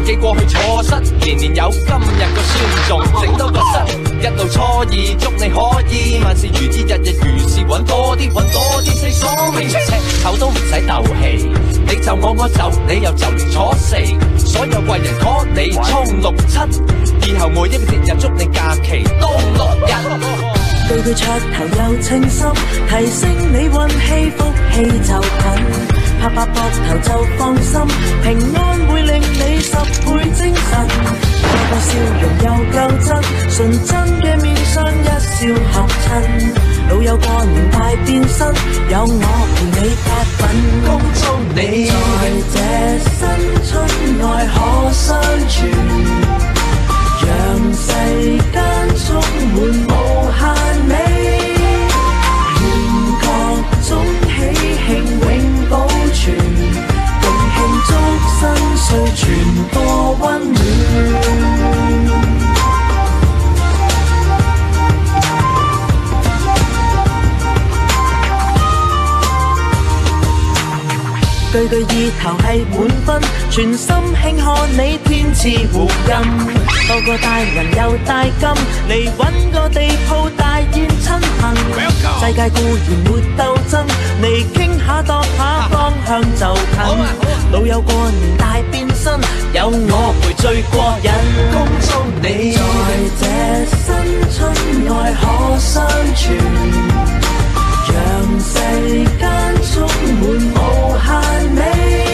己過去錯失，年年有今日個尊重，整多個新一路初二，祝你可以萬事如意，日日如是，揾多啲，四所謂赤口都唔使鬥氣，你就我就你又就嚟坐四，所有貴人 call 你衝67，以後每一個節日祝你假期都6日。 句句噱頭又清心，提醒你運氣福氣就近，拍拍膊頭就放心，平安會令你10倍精神，個個笑容又夠真，純真嘅面相一笑合襯，老友過年大變身，有我陪你發奮， 恭祝你在這新春愛可相傳，讓世間充滿無限美，願各種喜慶永保存，共慶祝新歲傳播溫暖。句句意頭係滿分，全心慶賀你天賜護蔭，個個大人又大金，嚟搵個地鋪大宴親朋，世界固然沒鬥爭，嚟傾下度下方向就近，老友過年大變身，有我陪最過癮， 恭祝你在這新春愛可相傳，讓世間充滿無限美，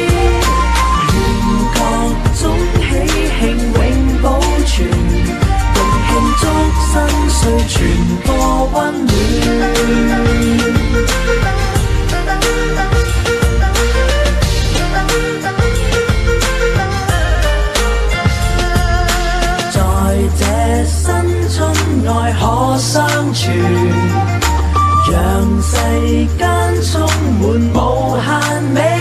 願各種喜慶永保存，共慶祝新歲傳播溫暖。在這新春愛可相傳，讓世間充滿無限美。